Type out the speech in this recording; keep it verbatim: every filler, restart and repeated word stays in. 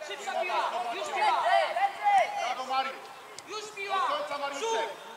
Szybsza piła! Już piła! Brawo Mariusz! Już piła! Do końca Mariuszek!